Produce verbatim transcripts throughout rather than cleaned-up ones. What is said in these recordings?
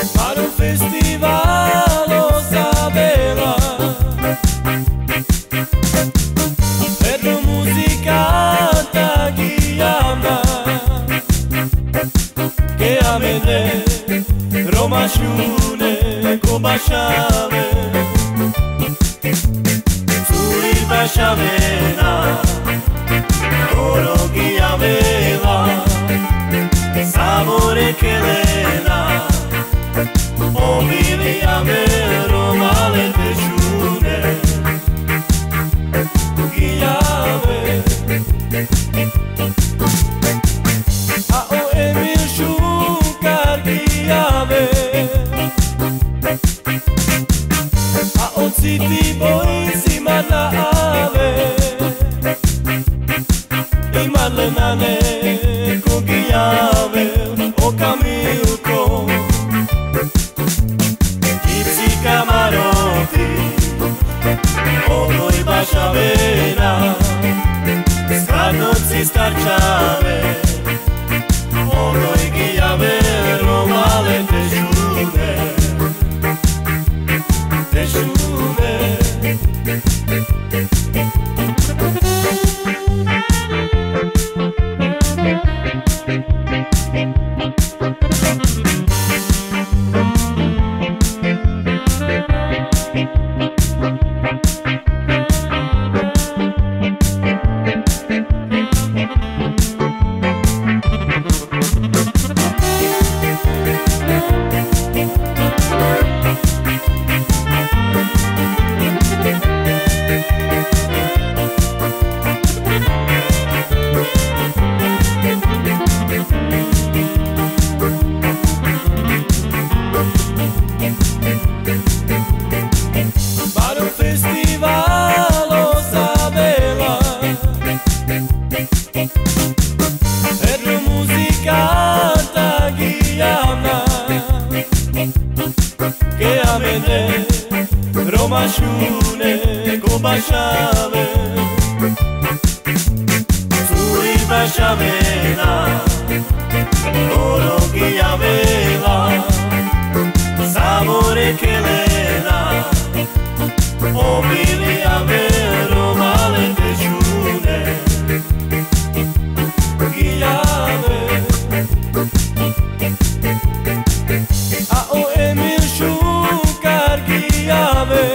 Para un festival o Sabela, pentru muzicanta Ghiana, che amene Romașune cu Bașave, Suri Bașavena, Oro Ghiavela, Savore Chelena, Obiliame Romale Peșune, Ghiave, A o Emil Șucar Ghiave, A o Țiti Boisi Manave, Imalenane cu Ghiave, o Camilco, Gipsi Camarotti, o doi Bașavena, Stranoții Starceave, o doi Ghiave, Romale Teșune, Teșune. Para un festival o Sabela, pentru muzicanta Ghiana, che amene Romașune cu Bașave, Suri Bașavena, Oro Ghiavela, Savore Chelena, Obiliame Romale Peșune, Ghiave, A o Emil Șucar Ghiave,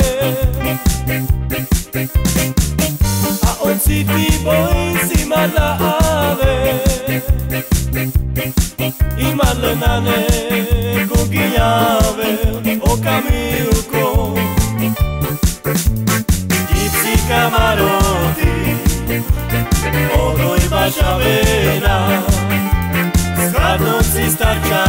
A o Țiti Boisi Manave, Imalenane cu Ghiave, o Camilco, Gipsi Camarotti, o doi Bașavena, Stranoții Starceave.